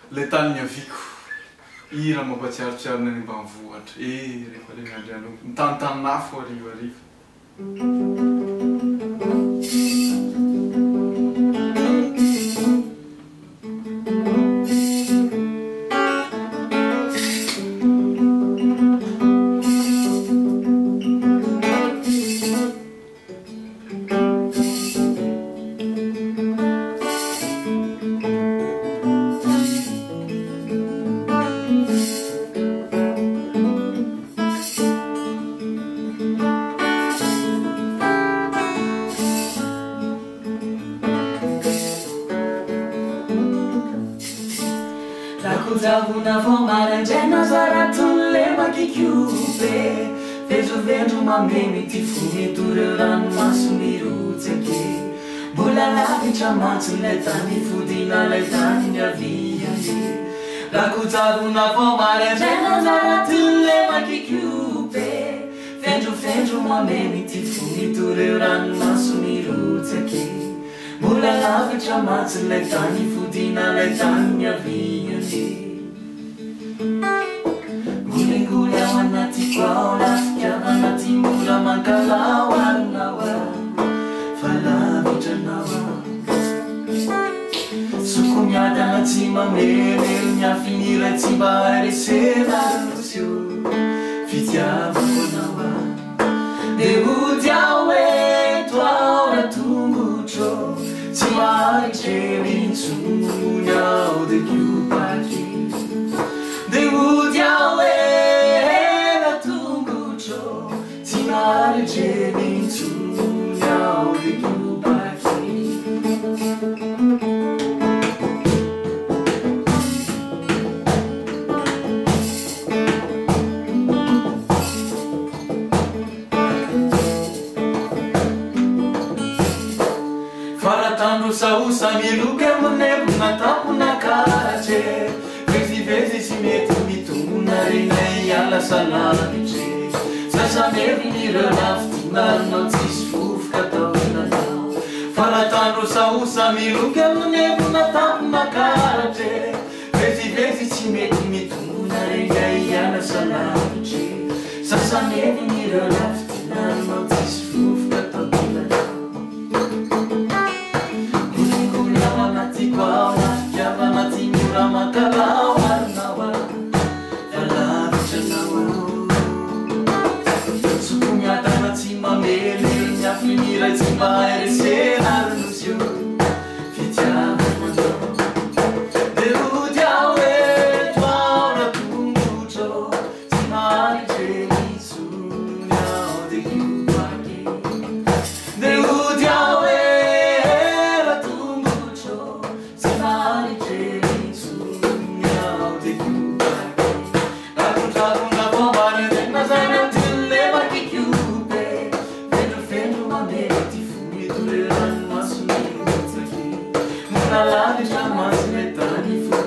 le tany miaviko i raha mampatsiarotsiarona ny ambanivohitra rehefa le miandriano mitanotanonafo arivariva Zavuna vomarangena zaratunle makikube Vejo mamemi tifumi tureo ranomaso mirotsake Mbola lavitra matso ilay tany fodina ilay tany miaviany Rakojavona vomarangena zaratunle makikube Vejo mamemi tifumi tureo ranomaso mirotsake Mbola lavitra matso ilay tany fodina ilay tany miaviany Guli ao anaty kwao lafika anaty mora mankalao aronawa fa lavitra nawa Soko miadana tsy mamelo miafinira tsy mba aresena rosio fitiavako nawa Deudi ao eto ao ratongotro tsy maharitrery intsony ao de kiopaki Deudi ao ratongotro tsy maharitrery intsony ao de kiopaki Faratandro sausa miluke munebu natapuna karache Vezi si mety mitona renay ala salavitry Sasa mevi nirelafty marinao tsisy fofoka tao nanao Faratandro sausa miluke munebu natapuna karache Vezi si mety mitona renay ala salavitry Sasa mevi nirelafty marinao tsisy fofoka tao nanao Kwao nafikiava anaty mora mankalao aronawa fa lavitra nawa Soko miadana tsy mamely miafinira tsy mba aresena ronosio fitiavana nao Deudi ao eto ao ratongotro tsy maharitrery intsony ao de kiopaki Deudi ao Lavitra mas metade